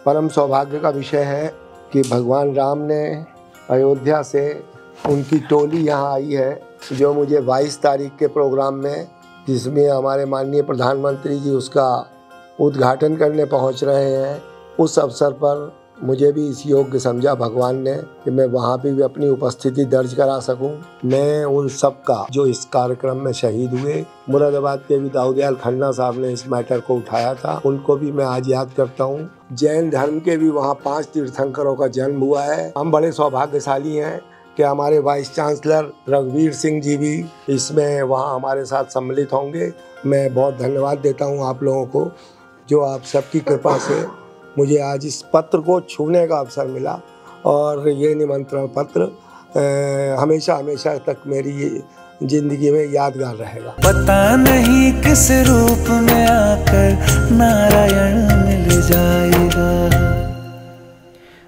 परम सौभाग्य का विषय है कि भगवान राम ने अयोध्या से उनकी टोली यहाँ आई है, जो मुझे 22 तारीख के प्रोग्राम में, जिसमें हमारे माननीय प्रधानमंत्री जी उसका उद्घाटन करने पहुँच रहे हैं, उस अवसर पर मुझे भी इस योग्य समझा भगवान ने कि मैं वहाँ पे भी अपनी उपस्थिति दर्ज करा सकूं। मैं उन सब का जो इस कार्यक्रम में शहीद हुए, मुरादाबाद के भी दाऊदयाल खन्ना साहब ने इस मैटर को उठाया था, उनको भी मैं आज याद करता हूँ। जैन धर्म के भी वहाँ 5 तीर्थंकरों का जन्म हुआ है। हम बड़े सौभाग्यशाली हैं कि हमारे वाइस चांसलर रघुवीर सिंह जी भी इसमें वहाँ हमारे साथ सम्मिलित होंगे। मैं बहुत धन्यवाद देता हूँ आप लोगों को, जो आप सबकी कृपा से मुझे आज इस पत्र को छूने का अवसर मिला, और ये निमंत्रण पत्र हमेशा हमेशा तक मेरी जिंदगी में यादगार रहेगा। पता नहीं किस रूप में आकर नारायण